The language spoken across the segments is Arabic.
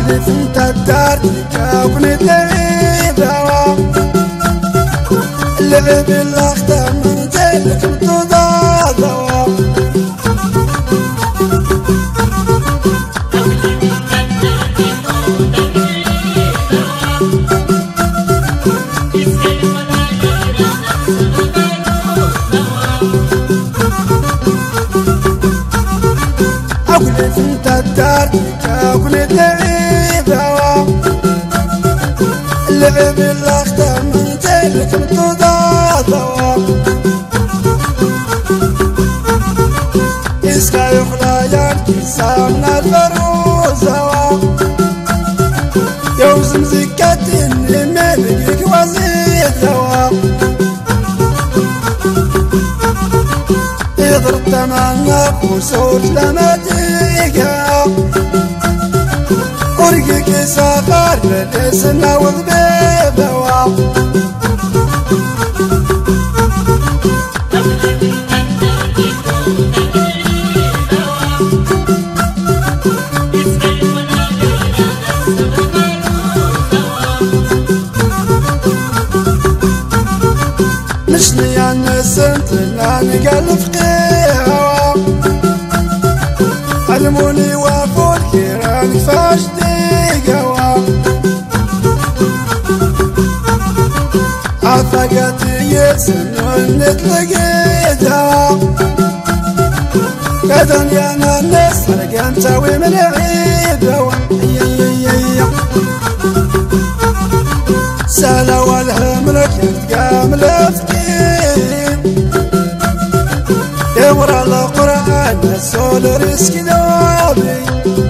عقلي فهمت الدار تجاوبني دوا اللعب اللي اختار من جيلك متوضع دوا عقلي فهمت الدار تجاوبني دوا اللعب اللي اختار من جيلك متوضع دوا إسكا يخلى ينكسرنا الفروزة يوزن زكاة لمالك وزيد دوا يضرب تماما وصوت لما تيقى ورقك يسافر بالاسم وذبيب دوا مشني الناس انت اللي قلب قهوة علموني وافوا الكيران فاشدي قهوة عفقتي يسنون نتلقيتها قدن يا الناس فرقان تاوي من عيد هوا سالا والهملك يتقام لفكين يمر القرآن السول رزق دوابي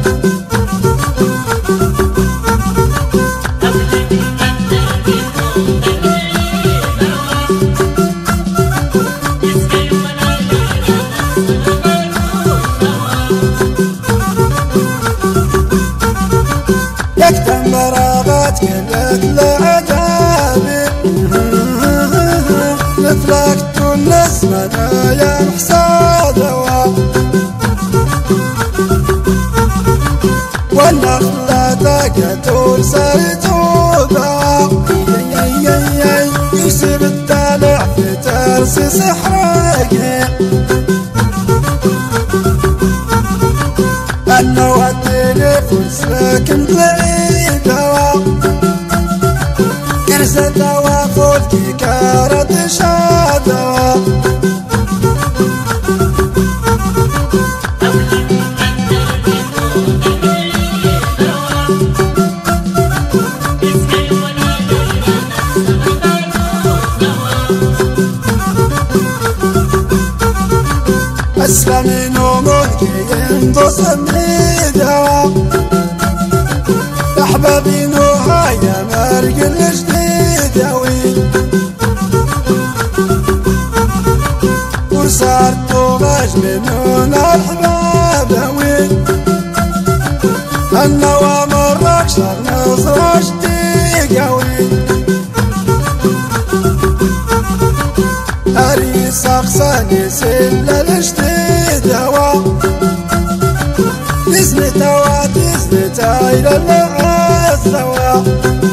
يكتم براغات كلك لعجابي مثلك تونس مدايا محسادوا والنخلة تقتل سرتوبا يكسب الدلع في ترسي سحرقي أنا التليفون ساكن بعيدة كرسة وفولكي كارت شادة أسلمي نومك ينضص ميدا أحبابي نوها يا مرق الجديد وصارت غاج منون الحباب وين النوى مرك شر نصر جديد أريس أقصاني سل الجديد نزلت ونزلت إلى العزوة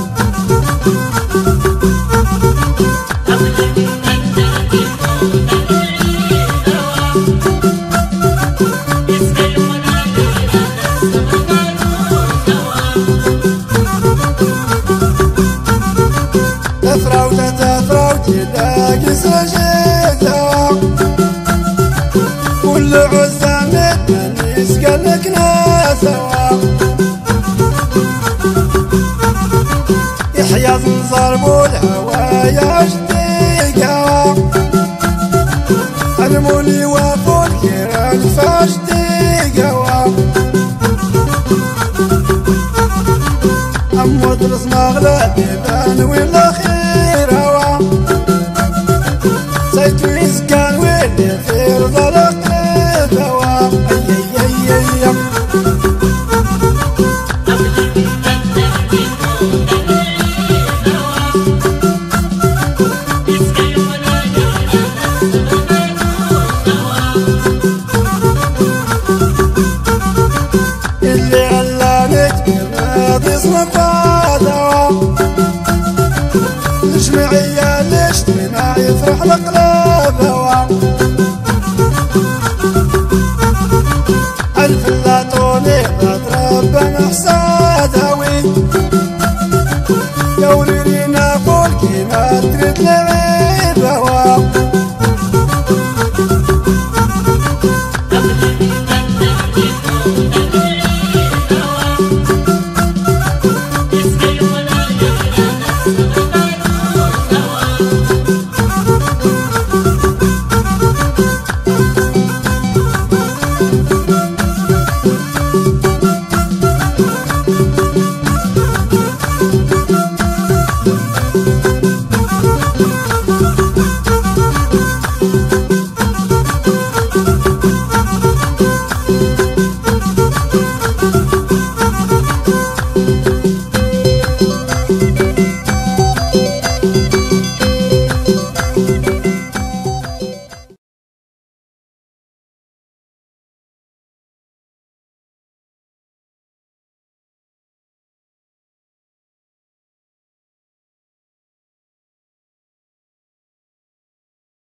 تفراوت تفراوت تلاقي سجدة كل عزة مدن يسقلك ناسوا يحيى زنزر بالهوايا اشتيقا علموني وافوا الكيران فاشتيقا أم مدرس مغلى بيبان ولا خير هوا زيت ويسكان ويلي في رضا هوا اللي علمت فرح القلب